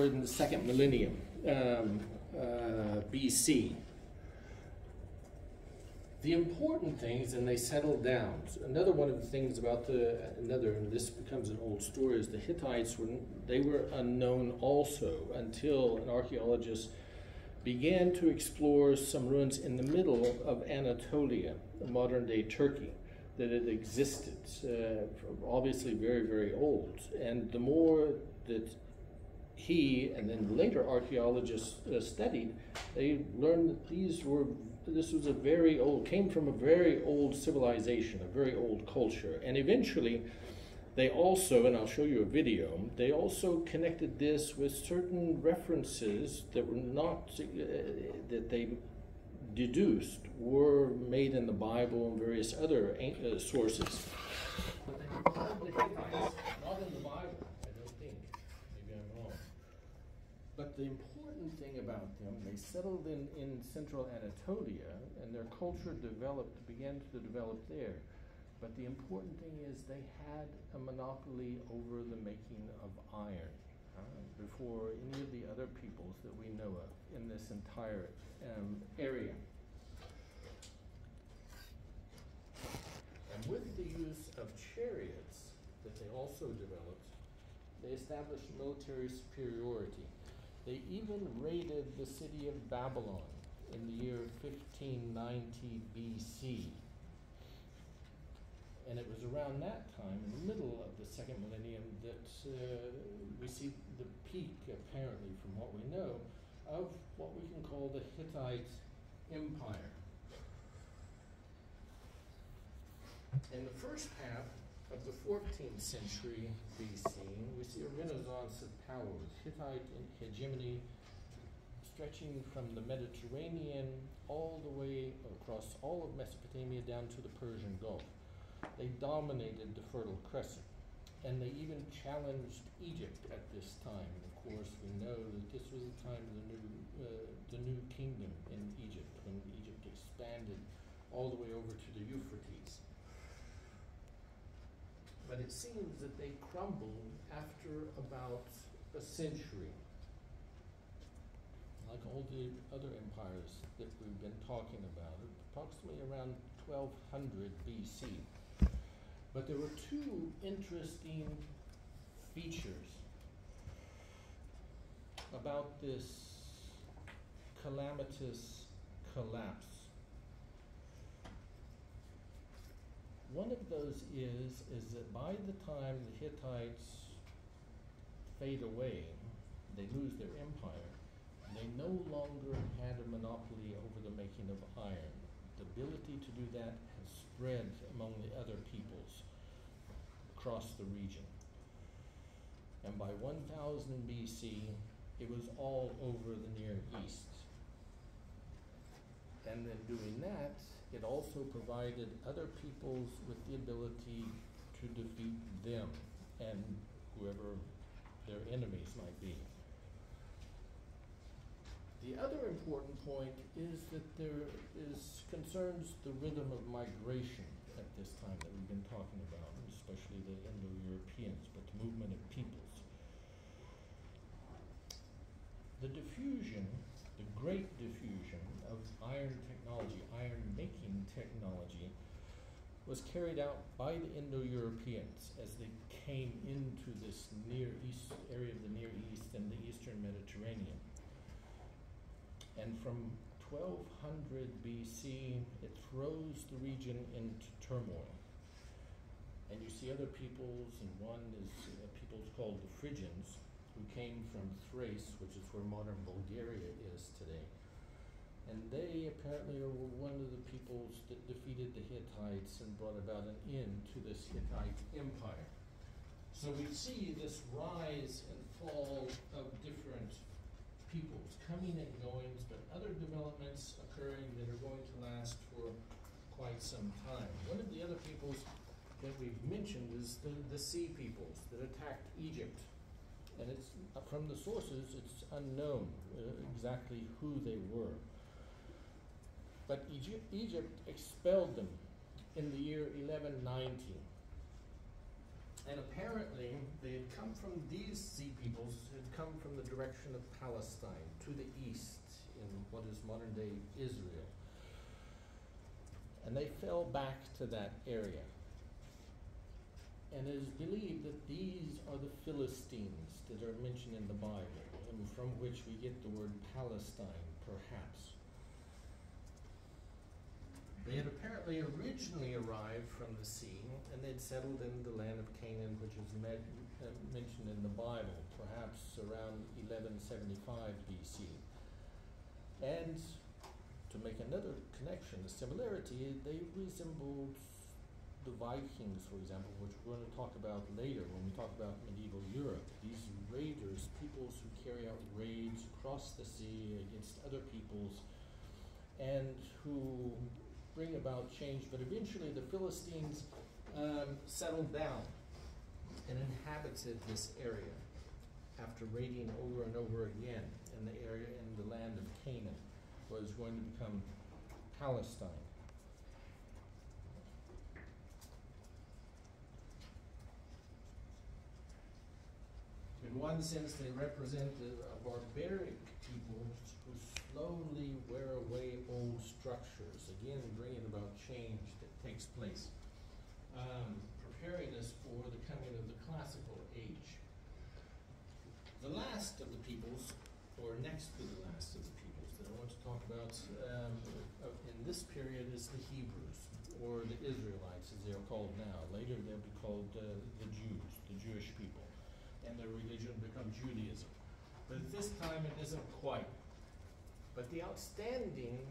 occurred in the second millennium BC. The important things, and they settled down. So another one of the things about and this becomes an old story, is the Hittites were unknown also until an archaeologist began to explore some ruins in the middle of Anatolia, modern-day Turkey, that had existed, obviously very, very old. And the more that he and then later archaeologists studied, they learned that this was came from a very old civilization, a very old culture. And eventually, they also, and I'll show you a video, they also connected this with certain references that were not, that they deduced were made in the Bible and various other sources. But they were called the Hittites, not in the Bible, I don't think. Maybe I'm wrong. But the important thing about them, they settled in central Anatolia, and their culture began to develop there. But the important thing is they had a monopoly over the making of iron before any of the other peoples that we know of in this entire area. And with the use of chariots that they also developed, they established military superiority. They even raided the city of Babylon in the year 1590 BC. And it was around that time, in the middle of the second millennium, that we see the peak, apparently, from what we know, of what we can call the Hittite Empire. In the first half of the 14th century BC, we see a renaissance of power, with Hittite hegemony stretching from the Mediterranean all the way across all of Mesopotamia down to the Persian Gulf. They dominated the Fertile Crescent, and they even challenged Egypt at this time. Of course, we know that this was the time of the new kingdom in Egypt, when Egypt expanded all the way over to the Euphrates. But it seems that they crumbled after about a century. Like all the other empires that we've been talking about, approximately around 1200 BC. But there were two interesting features about this calamitous collapse. One of those is that by the time the Hittites fade away, they lose their empire, they no longer had a monopoly over the making of iron. The ability to do that has spread among the other peoples across the region. And by 1000 BC, it was all over the Near East. And in doing that, it also provided other peoples with the ability to defeat them and whoever their enemies might be. The other important point is that there concerns the rhythm of migration at this time that we've been talking about, especially the Indo-Europeans, but the movement of peoples. The diffusion, the great diffusion of iron technology, iron-making technology, was carried out by the Indo-Europeans as they came into this Near East area of the Near East and the Eastern Mediterranean. And from 1200 BC, it throws the region into turmoil. And you see other peoples, and one is peoples called the Phrygians, who came from Thrace, which is where modern Bulgaria is today. And they apparently were one of the peoples that defeated the Hittites and brought about an end to this Hittite empire. So we see this rise and fall of different peoples coming and going, but other developments occurring that are going to last for quite some time. One of the other peoples that we've mentioned is the Sea peoples that attacked Egypt. And it's from the sources, it's unknown exactly who they were. But Egypt expelled them in the year 1190. And apparently, they had come from these sea peoples, had come from the direction of Palestine to the east in what is modern day Israel. And they fell back to that area. And it is believed that these are the Philistines that are mentioned in the Bible, and from which we get the word Palestine, perhaps. They had apparently originally arrived from the sea, and they'd settled in the land of Canaan, which is mentioned in the Bible, perhaps around 1175 BC. And to make another connection, a similarity, they resembled the Vikings, for example, which we're going to talk about later when we talk about medieval Europe. These raiders, peoples who carry out raids across the sea against other peoples and who bring about change. But eventually the Philistines settled down and inhabited this area after raiding over and over again in the area in the land of Canaan, what is going to become Palestine. In one sense, they represent a barbaric people who slowly wear away old structures, again bringing about change that takes place, preparing us for the coming of the classical age. The last of the peoples, or next to the last of the peoples that I want to talk about in this period is the Hebrews, or the Israelites as they are called now. Later they'll be called the Jews, the Jewish people, and their religion becomes Judaism. But at this time it isn't quite. But the outstanding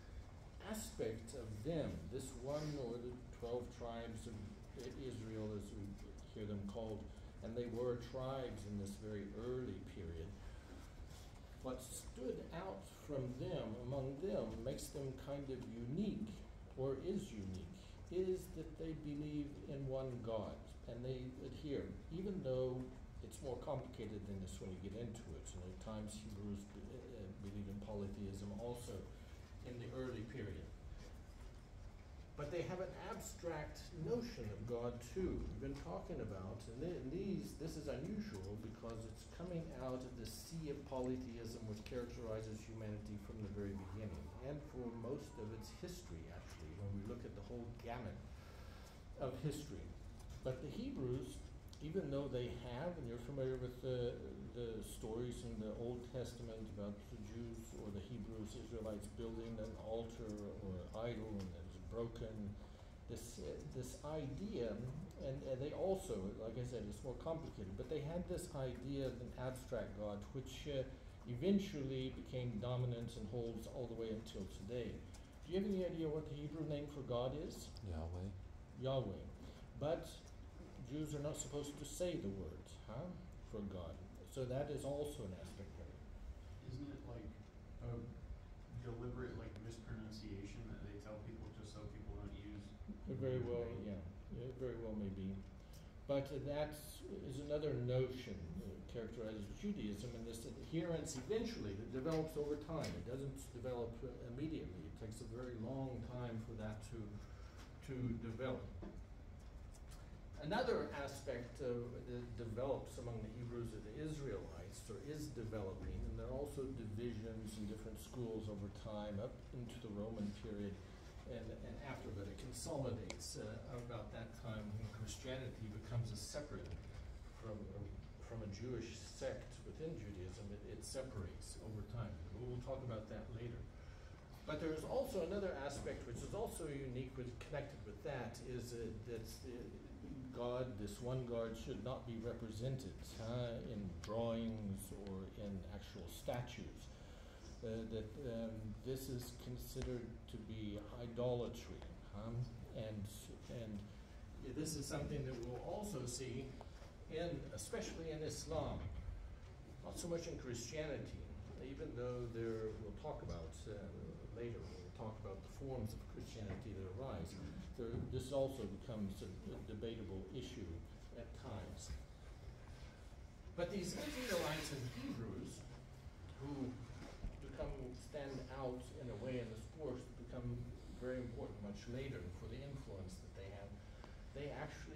aspect of them, this one or the 12 tribes of Israel as we hear them called, and they were tribes in this very early period, what stood out from them, among them, makes them kind of unique, or is unique, is that they believe in one God, and they adhere, even though it's more complicated than this when you get into it. And at times Hebrews believe in polytheism also in the early period. But they have an abstract notion of God too. We've been talking about, and this is unusual because it's coming out of the sea of polytheism which characterizes humanity from the very beginning, and for most of its history actually, when we look at the whole gamut of history. But the Hebrews, even though they have, and you're familiar with the stories in the Old Testament about the Jews or the Hebrews, Israelites building an altar or idol and it was broken, this idea, and they also, like I said, it's more complicated, but they had this idea of an abstract God which eventually became dominant and holds all the way until today. Do you have any idea what the Hebrew name for God is? Yahweh. Yahweh. But Jews are not supposed to say the words, for God. So that is also an aspect of it. Isn't it like a deliberate mispronunciation that they tell people just so people don't use? Very well, yeah. It very well may be. But that is another notion that characterizes Judaism, and this adherence eventually that develops over time. It doesn't develop immediately. It takes a very long time for that to develop. Another aspect that develops among the Hebrews or the Israelites, or is developing, and there are also divisions in different schools over time, up into the Roman period and after, but it consolidates about that time when Christianity becomes a separate from a Jewish sect within Judaism. It separates over time. We'll talk about that later. But there's also another aspect which is also unique, connected with that, is that God, this one God, should not be represented in drawings or in actual statues. This is considered to be idolatry, and this is something that we'll also see especially in Islam, not so much in Christianity. Even though we'll talk about later, when we talk about the forms of Christianity that arise, this also becomes a debatable issue at times. But these Israelites and Hebrews, who stand out in a way in this course, become very important much later for the influence that they have. They actually begin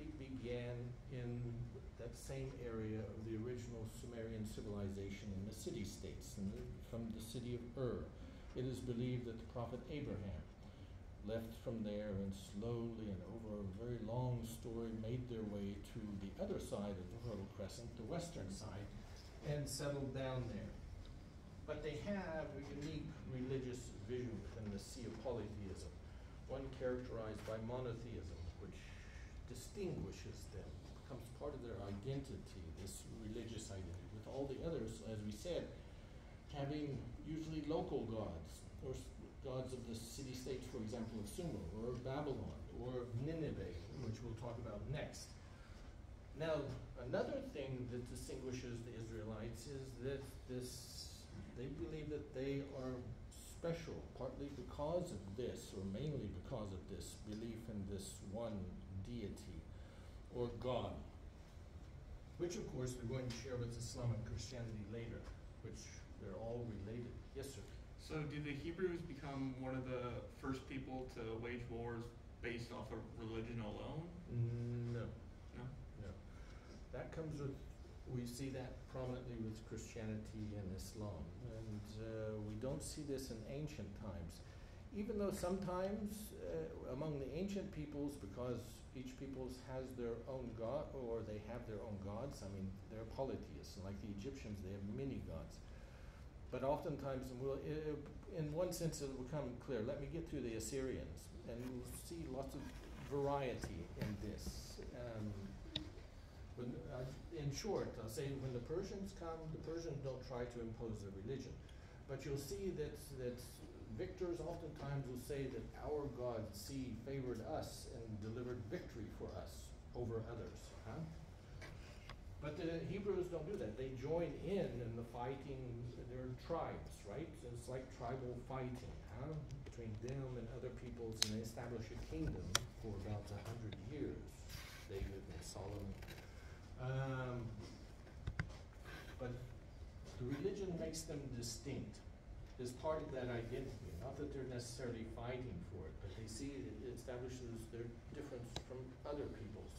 began in that same area of the original Sumerian civilization in the city-states, from the city of Ur. It is believed that the prophet Abraham left from there and slowly and over a very long story made their way to the other side of the Fertile Crescent, the western side, and settled down there. But they have a unique religious vision within the sea of polytheism, one characterized by monotheism, which distinguishes them, becomes part of their identity, this religious identity, with all the others, as we said, having usually local gods, or gods of the city-states, for example, of Sumer, or Babylon, or Nineveh, which we'll talk about next. Now, another thing that distinguishes the Israelites is that they believe that they are special, partly because of this, or mainly because of this belief in this one deity, or God, which of course they're going to share with Islam and Christianity later, which they're all related. Yes, sir? So did the Hebrews become one of the first people to wage wars based off of religion alone? No. No? No. That comes with, we see that prominently with Christianity and Islam. And we don't see this in ancient times. Even though sometimes among the ancient peoples, because each people has their own god, or they have their own gods, I mean, they're polytheists, and like the Egyptians, they have many gods. But oftentimes, in one sense, it will become clear. Let me get through the Assyrians, and you'll see lots of variety in this. In short, I'll say when the Persians come, the Persians don't try to impose their religion. But you'll see that victors oftentimes will say that our God favored us and delivered victory for us over others. Huh? But the Hebrews don't do that. They join in the fighting. They're tribes, right? It's like tribal fighting, between them and other peoples, and they establish a kingdom for about 100 years. David and Solomon. But the religion makes them distinct. Is part of that identity. Not that they're necessarily fighting for it, but they see it establishes their difference from other peoples.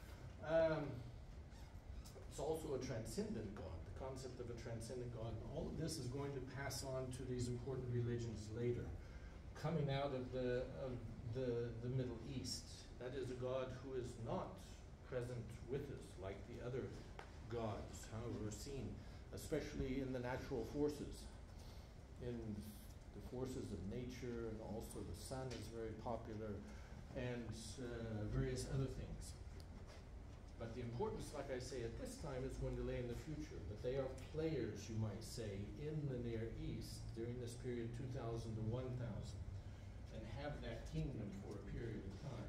It's also a transcendent God, the concept of a transcendent God. And all of this is going to pass on to these important religions later. Coming out of the Middle East, that is a God who is not present with us like the other gods, we're seen, especially in the natural forces. In the forces of nature, and also the sun is very popular, and various other things. But the importance, like I say, at this time is going to lay in the future. But they are players, you might say, in the Near East during this period 2000 to 1000, and have that kingdom for a period of time.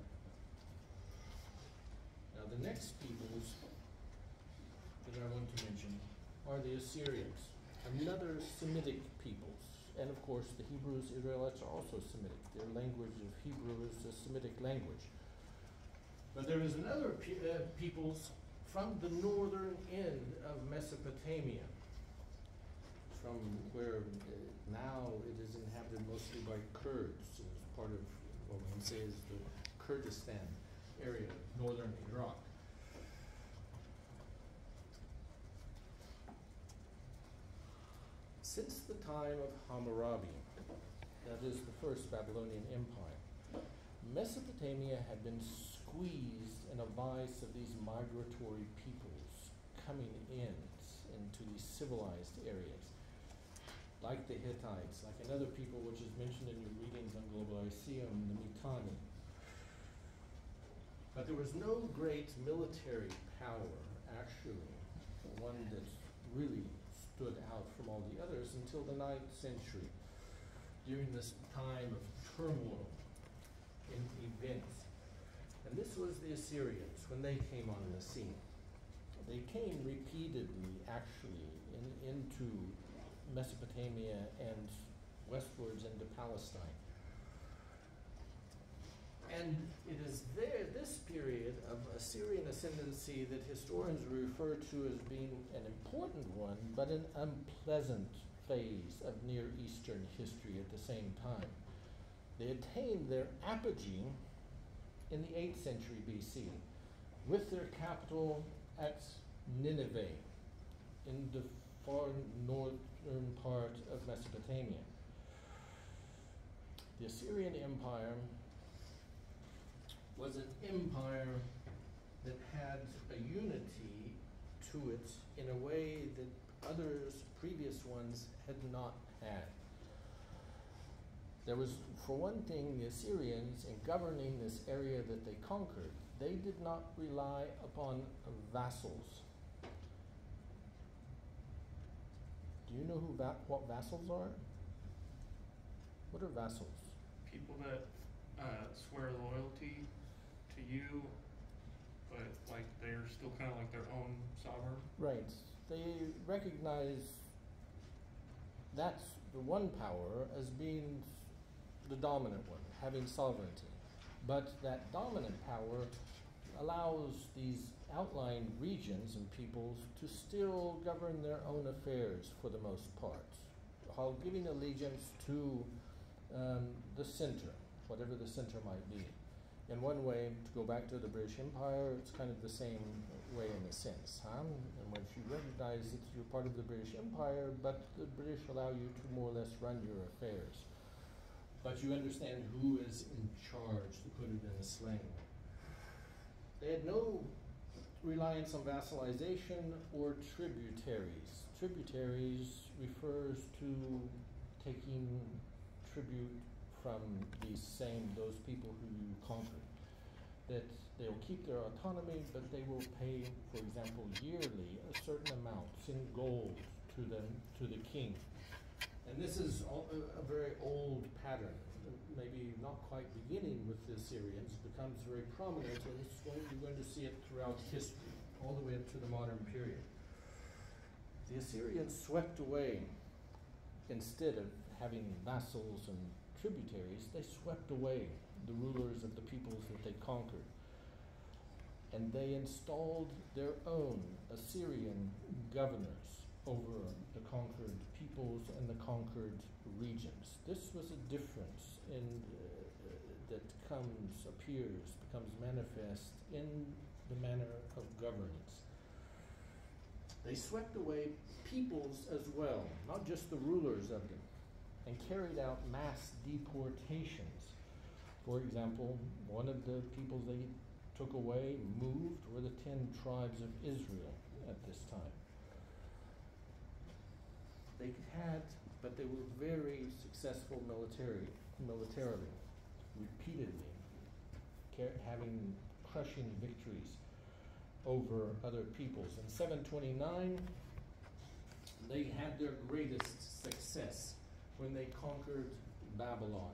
Now the next peoples that I want to mention are the Assyrians, another Semitic peoples. And of course, the Hebrews, Israelites are also Semitic. Their language of Hebrew is a Semitic language. But there is another peoples from the northern end of Mesopotamia, from where now it is inhabited mostly by Kurds. It's part of what we can say is the Kurdistan area, northern Iraq. Since the time of Hammurabi, that is the first Babylonian Empire, Mesopotamia had been squeezed in a vice of these migratory peoples coming into these civilized areas, like the Hittites, like another people which is mentioned in your readings on Global Lyceum, the Mitanni. But there was no great military power, actually, one that really stood out from all the others until the 9th century, during this time of turmoil in events. And this was the Assyrians, when they came on the scene. They came repeatedly, actually, into Mesopotamia and westwards into Palestine. And it is this period of Assyrian ascendancy that historians refer to as being an important one, but an unpleasant phase of Near Eastern history at the same time. They attained their apogee in the 8th century BC. with their capital at Nineveh in the far northern part of Mesopotamia. The Assyrian Empire was an empire that had a unity to it in a way that others, previous ones, had not had. There was, for one thing, the Assyrians, in governing this area that they conquered, they did not rely upon vassals. Do you know what vassals are? What are vassals? People that swear loyalty to you, but like they're still kind of like their own sovereign. Right. They recognize that's the one power as being the dominant one, having sovereignty. But that dominant power allows these outlying regions and peoples to still govern their own affairs for the most part, while giving allegiance to the center, whatever the center might be. In one way, to go back to the British Empire, it's kind of the same way in a sense, huh? And once you recognize that you're part of the British Empire, but the British allow you to more or less run your affairs. But you understand who is in charge, to put it in a slang. They had no reliance on vassalization or tributaries. Tributaries refers to taking tribute from those people who you conquered. That they'll keep their autonomy, but they will pay, for example, yearly a certain amount in gold to the king. And this is a very old pattern, maybe not quite beginning with the Assyrians, becomes very prominent, and you're going to see it throughout history, all the way up to the modern period. The Assyrians swept away, instead of having vassals and tributaries, they swept away the rulers of the peoples that they conquered. And they installed their own Assyrian governors over the conquered peoples and the conquered regions. This was a difference that becomes manifest in the manner of governance. They swept away peoples as well, not just the rulers of them, and carried out mass deportations. For example, one of the peoples they took away, moved, were the 10 tribes of Israel at this time. They had, but they were very successful militarily, repeatedly, having crushing victories over other peoples. In 729, they had their greatest success when they conquered Babylon.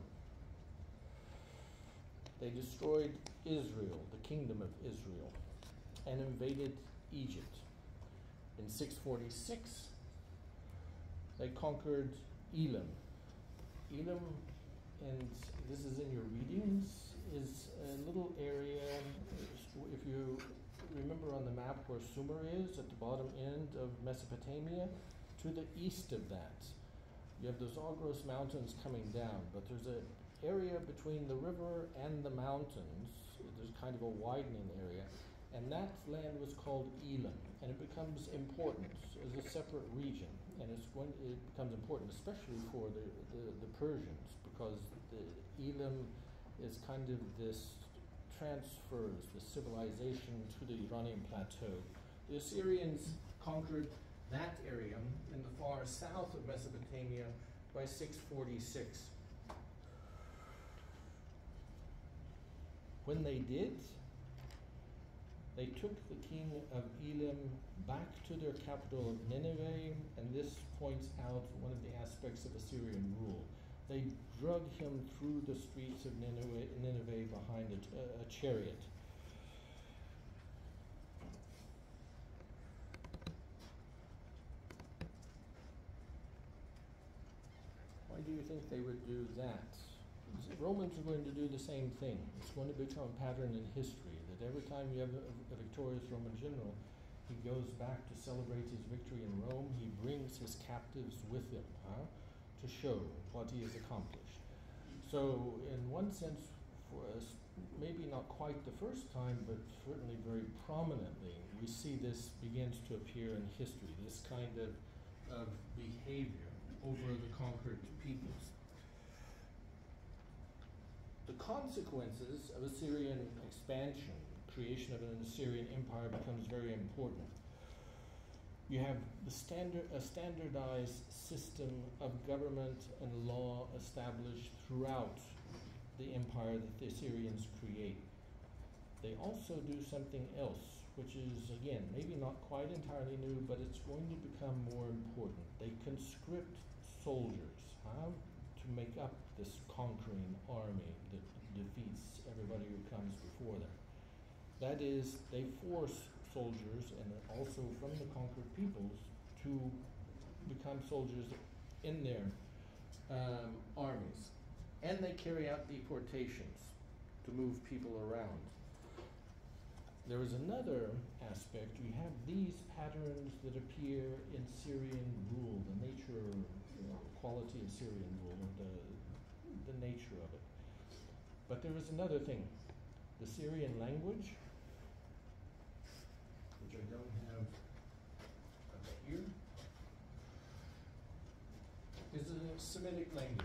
They destroyed Israel, the kingdom of Israel, and invaded Egypt. In 646, they conquered Elam. Elam, and this is in your readings, is a little area, if you remember on the map where Sumer is, at the bottom end of Mesopotamia, to the east of that. You have those Zagros mountains coming down, but there's an area between the river and the mountains. There's kind of a widening area, and that land was called Elam, and it becomes important as a separate region, and it becomes important especially for the Persians, because the Elam is kind of this transfers the civilization to the Iranian plateau. The Assyrians conquered that area in the far south of Mesopotamia by 646. When they did, they took the king of Elam back to their capital of Nineveh, and this points out one of the aspects of Assyrian rule. They drug him through the streets of Nineveh behind a chariot. Why do you think they would do that? The Romans are going to do the same thing. It's going to become a pattern in history that every time you have a victorious Roman general, he goes back to celebrate his victory in Rome. He brings his captives with him, to show what he has accomplished. So, in one sense, for us, maybe not quite the first time, but certainly very prominently, we see this begins to appear in history, this kind of behavior over the conquered peoples. The consequences of Assyrian expansion, creation of an Assyrian empire, becomes very important. You have a standardized system of government and law established throughout the empire that the Assyrians create. They also do something else, which is, again, maybe not quite entirely new, but it's going to become more important. They conscript soldiers to make up this conquering army that defeats everybody who comes before them. That is, they force soldiers, and also from the conquered peoples, to become soldiers in their armies. And they carry out deportations to move people around. There is another aspect. We have these patterns that appear in Syrian rule, the nature, quality of Syrian rule, the nature of it. But there is another thing. The Syrian language, which I don't have here, is a Semitic language.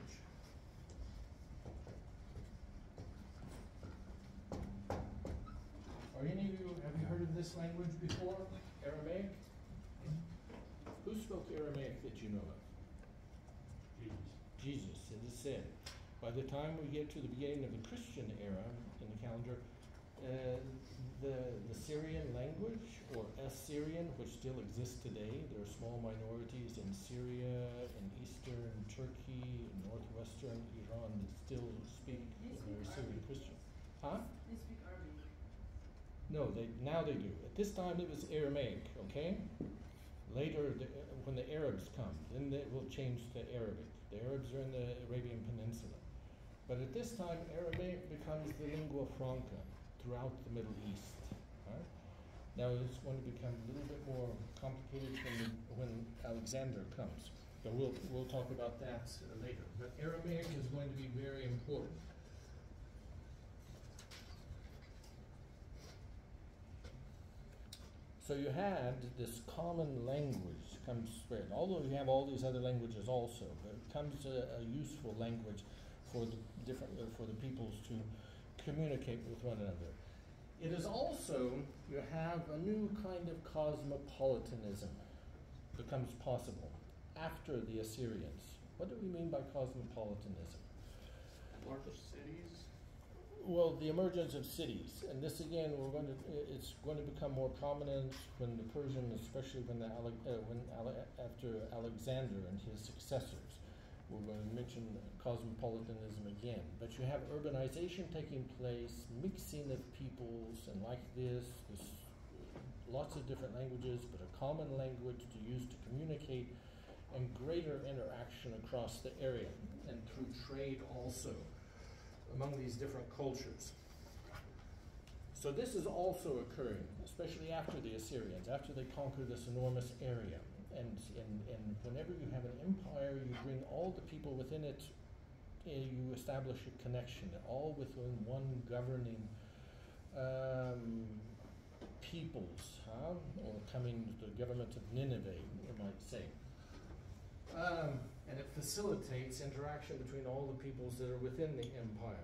Are any of you, have you heard of this language before? Aramaic? Who spoke Aramaic that you know of? Jesus, it is said. By the time we get to the beginning of the Christian era in the calendar, the Syrian language, or Assyrian, which still exists today, there are small minorities in Syria, in eastern Turkey, in northwestern Iran that still speak Syrian Christian. Huh? They speak Arabic. No, now they do. At this time it was Aramaic, okay? Later, when the Arabs come, then they will change to Arabic. The Arabs are in the Arabian Peninsula. But at this time, Aramaic becomes the lingua franca throughout the Middle East. Right? Now it's going to become a little bit more complicated when Alexander comes. So we'll talk about that later. But Aramaic is going to be very important. So you had this common language comes spread. Although you have all these other languages also, but it comes a useful language for the for the peoples to communicate with one another. It is also, you have a new kind of cosmopolitanism becomes possible after the Assyrians. What do we mean by cosmopolitanism? Larger cities? Well, the emergence of cities, and this again, it's going to become more prominent when the Persian, especially after Alexander and his successors. We're going to mention cosmopolitanism again, but you have urbanization taking place, mixing of peoples, and like this, lots of different languages, but a common language to use to communicate, and greater interaction across the area, and through trade also among these different cultures. So this is also occurring, especially after the Assyrians, after they conquer this enormous area. And whenever you have an empire, you bring all the people within it, you establish a connection, all within one governing peoples, or coming to the government of Nineveh, you might say. And it facilitates interaction between all the peoples that are within the empire.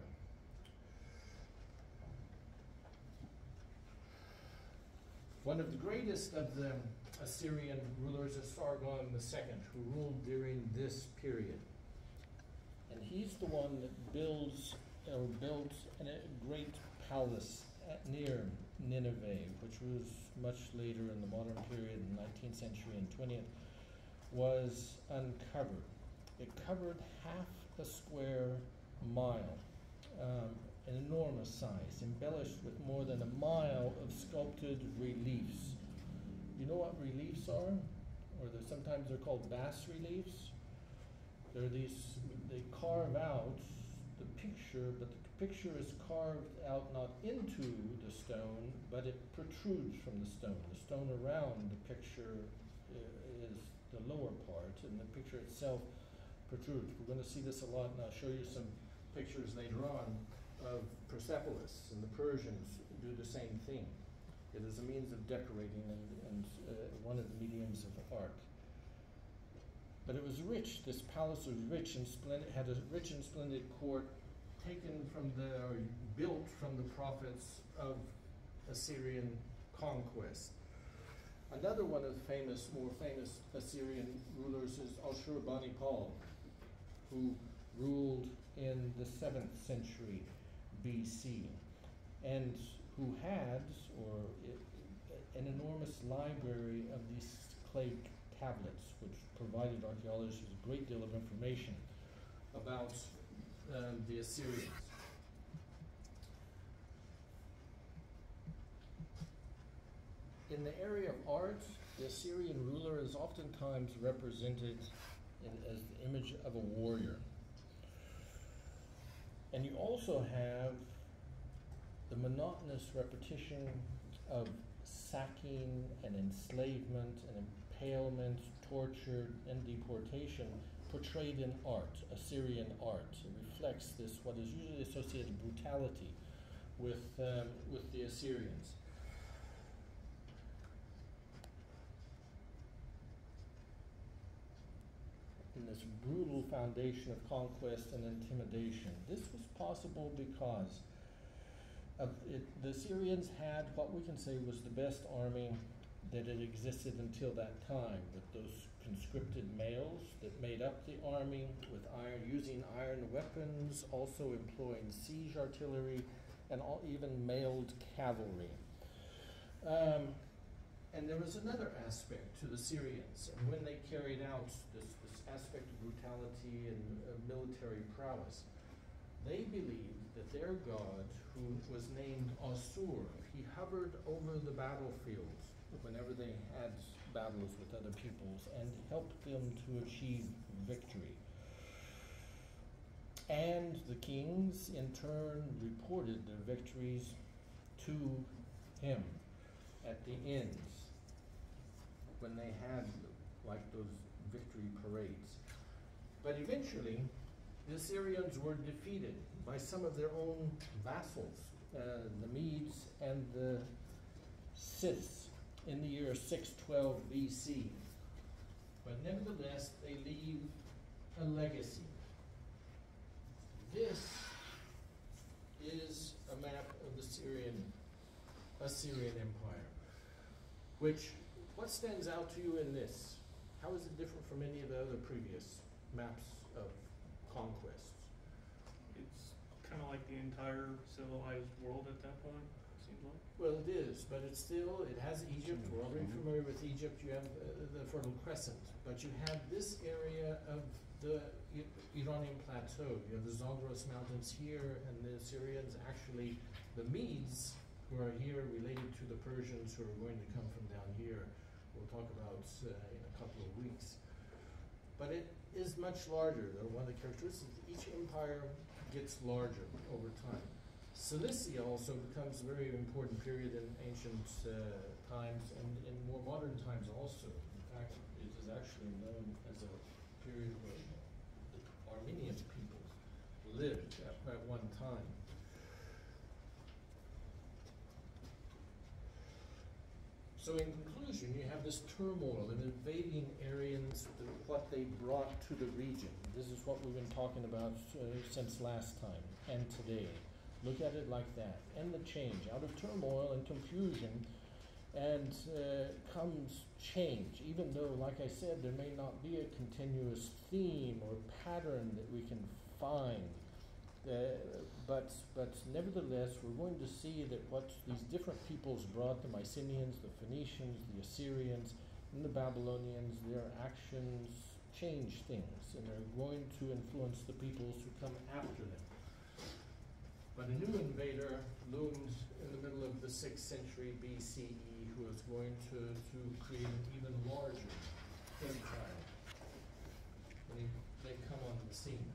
One of the greatest of the Assyrian rulers is Sargon II, who ruled during this period. And he's the one that built a great palace near Nineveh, which was much later in the modern period, in the 19th century and 20th, was uncovered. It covered half a square mile, an enormous size, embellished with more than a mile of sculpted reliefs. You know what reliefs are? Or sometimes they're called bas reliefs. They're these, they carve out the picture, but the picture is carved out not into the stone, but it protrudes from the stone. The stone around the picture is the lower part, and the picture itself protrudes. We're going to see this a lot, and I'll show you some pictures later on of Persepolis, and the Persians do the same thing. It is a means of decorating and one of the mediums of art. But it was rich. This palace was rich and splendid. Had a rich and splendid court, taken from or built from the profits of Assyrian conquest. Another one of the more famous Assyrian rulers is Ashurbanipal, who ruled in the 7th century BC, and who had an enormous library of these clay tablets, which provided archaeologists with a great deal of information about the Assyrians. In the area of art, the Assyrian ruler is oftentimes represented as the image of a warrior. And you also have the monotonous repetition of sacking and enslavement and impalement, torture, and deportation portrayed in art, Assyrian art. It reflects this, what is usually associated brutality with the Assyrians. In this brutal foundation of conquest and intimidation. This was possible because the Assyrians had what we can say was the best army that had existed until that time, with those conscripted males that made up the army, with using iron weapons, also employing siege artillery, and even mailed cavalry. And there was another aspect to the Syrians, and when they carried out this aspect of brutality and military prowess, they believed that their god, who was named Asur, he hovered over the battlefields whenever they had battles with other peoples and helped them to achieve victory. And the kings, in turn, reported their victories to him at the ends, when they had like those victory parades. But eventually, the Assyrians were defeated by some of their own vassals, the Medes and the Scyths, in the year 612 BC. But nevertheless, they leave a legacy. This is a map of the Assyrian Empire, what stands out to you in this? How is it different from any of the other previous maps of conquests? It's kind of like the entire civilized world at that point, it seems like. Well, it is, but it has Egypt. We're already familiar with Egypt. You have the Fertile Crescent, but you have this area of the Iranian plateau. You have the Zagros Mountains here, and the Assyrians, actually, the Medes, who are here related to the Persians who are going to come from down here. We'll talk about in a couple of weeks. But it is much larger. One of the characteristics, each empire gets larger over time. Cilicia also becomes a very important period in ancient times and in more modern times also. In fact, it is actually known as a period where the Armenian peoples lived at one time. So in conclusion, you have this turmoil and invading Aryans, what they brought to the region. This is what we've been talking about since last time and today. Look at it like that. And the change. Out of turmoil and confusion and comes change, even though, like I said, there may not be a continuous theme or pattern that we can find. But nevertheless, we're going to see that what these different peoples brought, the Mycenaeans, the Phoenicians, the Assyrians, and the Babylonians, their actions change things, and they're going to influence the peoples who come after them. But a new invader loomed in the middle of the 6th century BCE, who is going to create an even larger empire. And they come on the scene.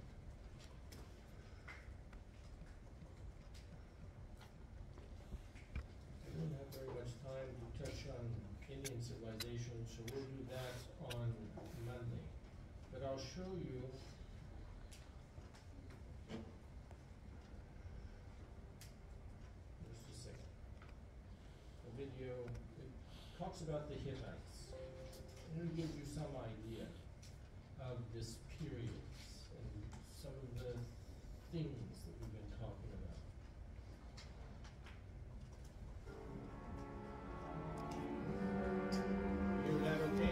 We don't have very much time to touch on Indian civilization, so we'll do that on Monday. But I'll show you video, it talks about the Hittites. And it gives you some idea of this period and some of the things that we've been talking about. You hear that okay?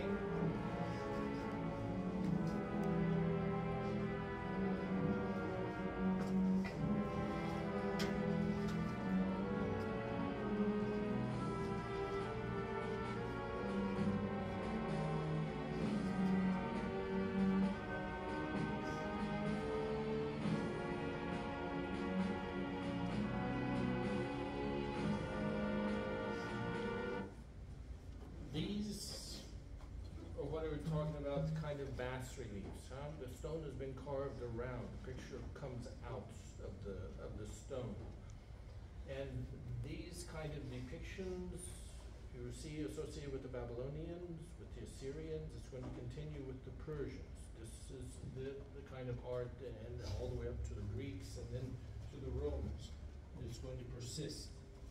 These are what we're talking about, kind of bas reliefs. Huh? The stone has been carved around. The picture comes out of the stone. And these kind of depictions you see associated with the Babylonians, with the Assyrians. It's going to continue with the Persians. This is the kind of art, and all the way up to the Greeks and then to the Romans. It's going to persist.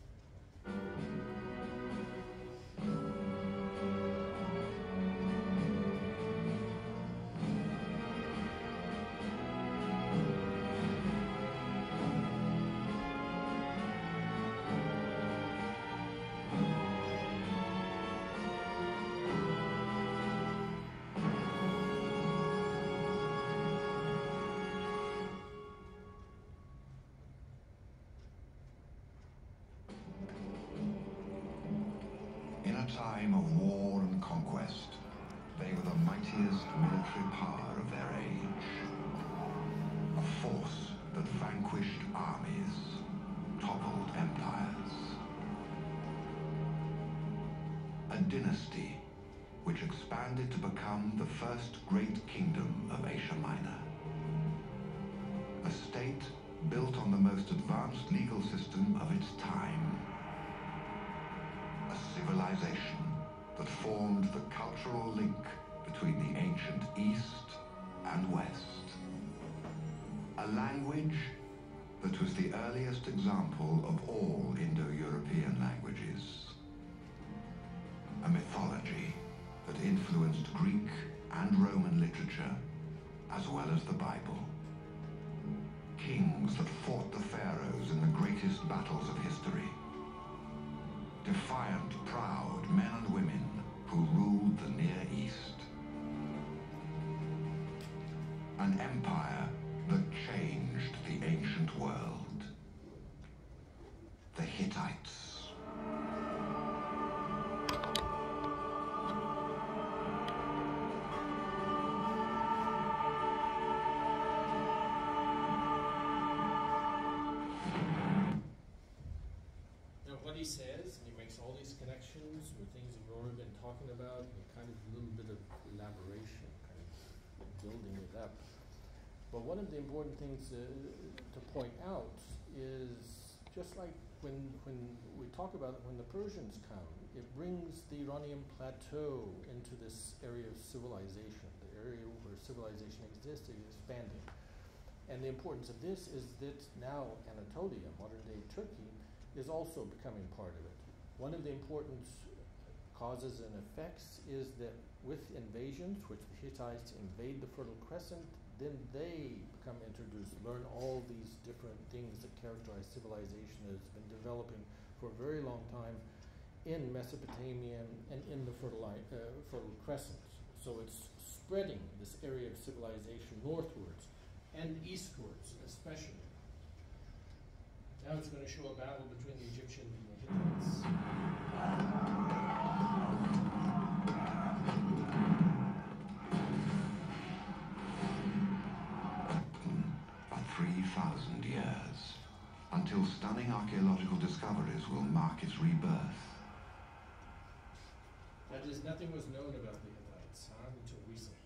Time of war and conquest, they were the mightiest military power of their age. A force that vanquished armies, toppled empires. A dynasty which expanded to become the first great kingdom of Asia Minor. A state built on the most advanced legal system of its time. Civilization that formed the cultural link between the ancient East and West. A language that was the earliest example of all Indo-European languages. A mythology that influenced Greek and Roman literature, as well as the Bible. Kings that fought the pharaohs in the greatest battles of history. Defiant, proud men and women who ruled the Near East. An empire that changed the ancient world. The Hittites. What he says, and he makes all these connections with things that we've already been talking about, and kind of a little bit of elaboration, kind of building it up. But one of the important things to point out is just like when we talk about when the Persians come, it brings the Iranian plateau into this area of civilization, the area where civilization exists, is expanding. And the importance of this is that now Anatolia, modern-day Turkey, is also becoming part of it. One of the important causes and effects is that with invasions, which the Hittites invade the Fertile Crescent, then they become introduced, learn all these different things that characterize civilization that has been developing for a very long time in Mesopotamia and in the Fertile Crescent. So it's spreading this area of civilization northwards and eastwards especially. Now it's going to show a battle between the Egyptians and the Hittites. For 3,000 years, until stunning archaeological discoveries will mark its rebirth. That is, nothing was known about the Hittites until recently.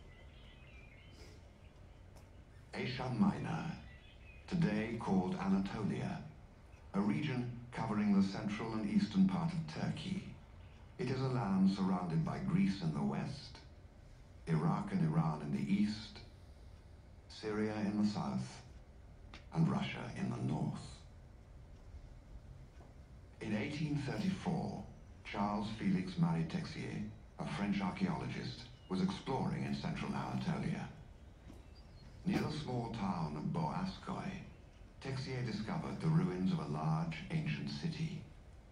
Asia Minor, today called Anatolia, a region covering the central and eastern part of Turkey. It is a land surrounded by Greece in the west, Iraq and Iran in the east, Syria in the south, and Russia in the north. In 1834, Charles Félix Marie Texier, a French archaeologist, was exploring in central Anatolia. Near the small town of Boğazköy, Texier discovered the ruins of a large ancient city.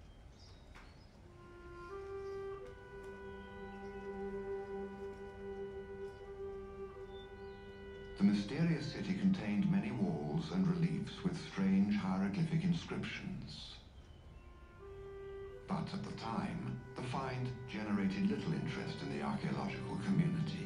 The mysterious city contained many walls and reliefs with strange hieroglyphic inscriptions. But at the time, the find generated little interest in the archaeological community.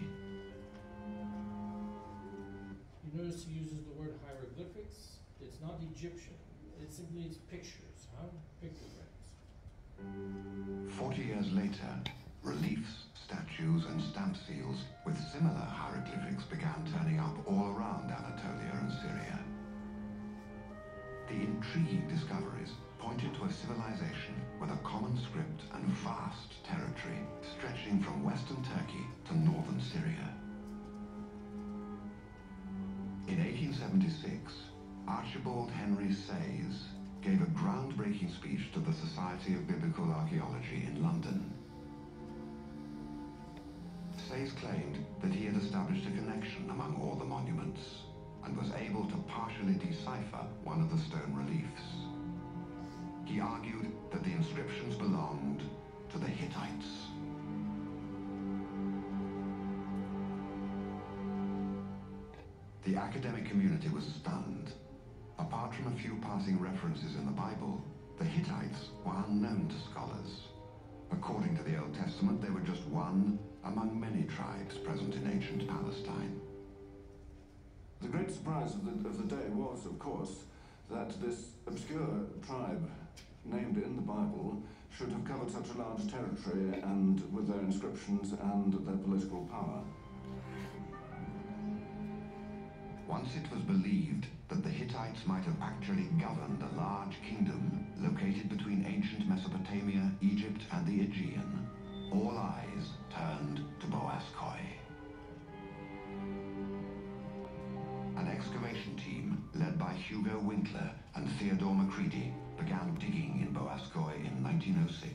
You notice he uses the word hieroglyphics. It's not Egyptian. It simply is pictures, huh? Pictograms. 40 years later, reliefs, statues, and stamp seals with similar hieroglyphics began turning up all around Anatolia and Syria. The intriguing discoveries pointed to a civilization with a common script and vast territory stretching from western Turkey to northern Syria. In 1876, Archibald Henry Sayes gave a groundbreaking speech to the Society of Biblical Archaeology in London. Sayes claimed that he had established a connection among all the monuments and was able to partially decipher one of the stone reliefs. He argued that the inscriptions belonged to the Hittites. The academic community was stunned. Apart from a few passing references in the Bible, the Hittites were unknown to scholars. According to the Old Testament, they were just one among many tribes present in ancient Palestine. The great surprise of the day was, of course, that this obscure tribe named in the Bible should have covered such a large territory, and with their inscriptions and their political power. Once it was believed that the Hittites might have actually governed a large kingdom located between ancient Mesopotamia, Egypt, and the Aegean, all eyes turned to Boğazköy. An excavation team led by Hugo Winkler and Theodore Macready began digging in Boğazköy in 1906.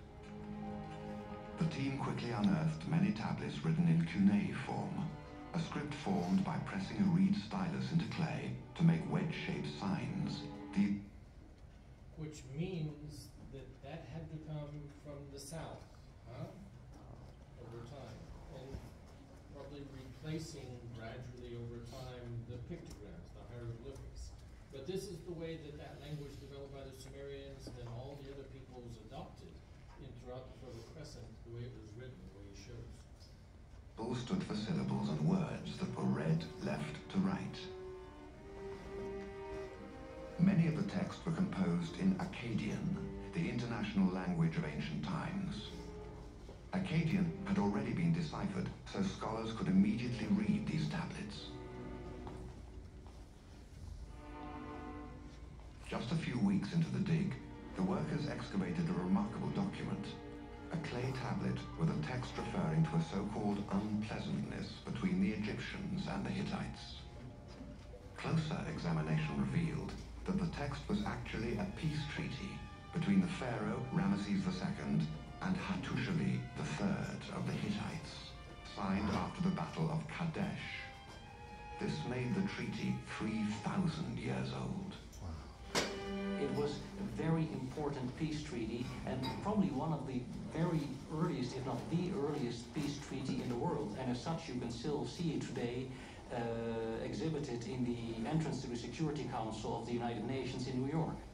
The team quickly unearthed many tablets written in cuneiform, a script formed by pressing a reed stylus into clay to make wedge-shaped signs. Which means that that had to come from the south, huh? Over time. And probably replacing gradually over time the pictograms, the hieroglyphics. But this is the way that that language developed by the Sumerians and then all the other peoples adopted throughout the Fertile Crescent, the way it was written, the way he shows. All stood for syllables and words that were read left to right. Many of the texts were composed in Akkadian, the international language of ancient times. Akkadian had already been deciphered, so scholars could immediately read these tablets. Just a few weeks into the dig, the workers excavated a remarkable document, a clay tablet with a text referring to a so-called unpleasantness between the Egyptians and the Hittites. Closer examination revealed that the text was actually a peace treaty between the pharaoh Ramesses II and Hattusili III of the Hittites, signed after the Battle of Kadesh. This made the treaty 3,000 years old. It was a very important peace treaty, and probably one of the very earliest, if not the earliest, peace treaty in the world. And as such, you can still see it today exhibited in the entrance to the Security Council of the United Nations in New York.